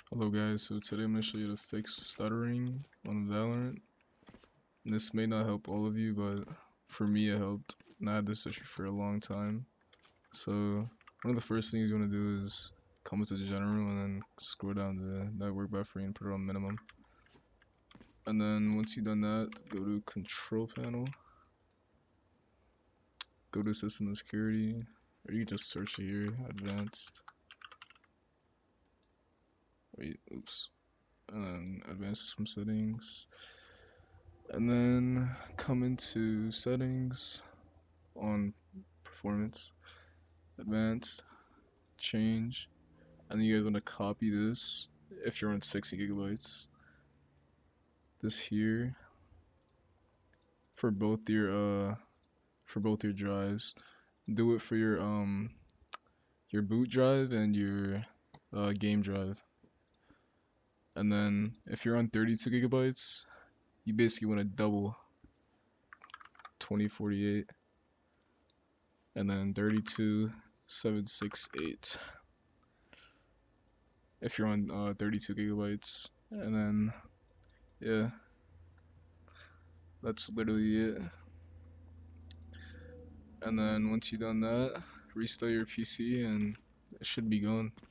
Hello guys, so today I'm going to show you how to fix stuttering on Valorant. And this may not help all of you, but for me it helped, and I had this issue for a long time. So one of the first things you want to do is come into general and then scroll down the network buffer and put it on minimum. And then once you've done that, go to control panel, go to system and security, or you can just search it here, advanced. Wait, oops. And then advanced system settings. And then come into settings on performance, advanced, change, and then you guys want to copy this if you're on 60 gigabytes. This here for both your drives. Do it for your boot drive and your game drive. And then if you're on 32 gigabytes, you basically want to double 2048 and then 32768 if you're on 32 gigabytes. And then yeah, that's literally it. And then once you've done that, restart your PC and it should be gone.